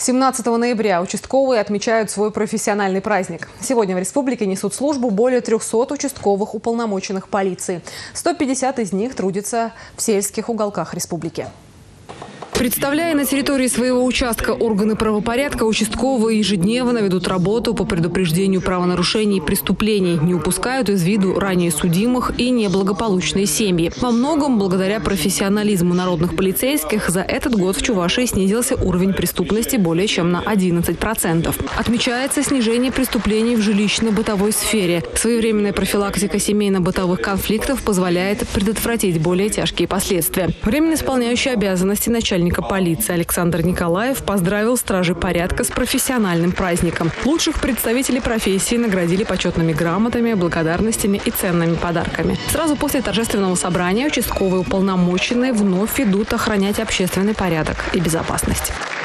17 ноября участковые отмечают свой профессиональный праздник. Сегодня в республике несут службу более 300 участковых уполномоченных полиции. 150 из них трудятся в сельских уголках республики. Представляя на территории своего участка органы правопорядка, участковые ежедневно ведут работу по предупреждению правонарушений и преступлений, не упускают из виду ранее судимых и неблагополучные семьи. Во многом благодаря профессионализму народных полицейских за этот год в Чувашии снизился уровень преступности более чем на 11%. Отмечается снижение преступлений в жилищно-бытовой сфере. Своевременная профилактика семейно-бытовых конфликтов позволяет предотвратить более тяжкие последствия. Временно исполняющий обязанности начальника полиции Александр Николаев поздравил стражей порядка с профессиональным праздником. Лучших представителей профессии наградили почетными грамотами, благодарностями и ценными подарками. Сразу после торжественного собрания участковые уполномоченные вновь идут охранять общественный порядок и безопасность.